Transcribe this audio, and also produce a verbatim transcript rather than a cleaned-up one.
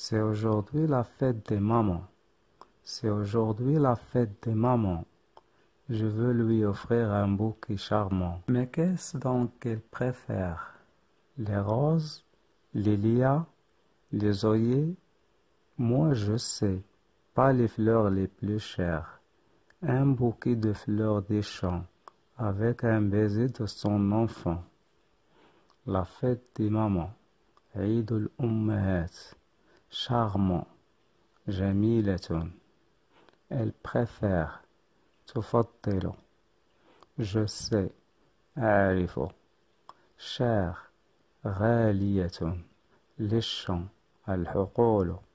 C'est aujourd'hui la fête des mamans. C'est aujourd'hui la fête des mamans. Je veux lui offrir un bouquet charmant. Mais qu'est-ce donc qu'elle préfère? Les roses, les lilas, les œillets? Moi je sais, pas les fleurs les plus chères. Un bouquet de fleurs des champs, avec un baiser de son enfant. La fête des mamans, Eid al-Ummahat, charmant, jamilatun. Elle préfère, تفضل, je sais, أعرف, cher, غالية, les champs, الحقول.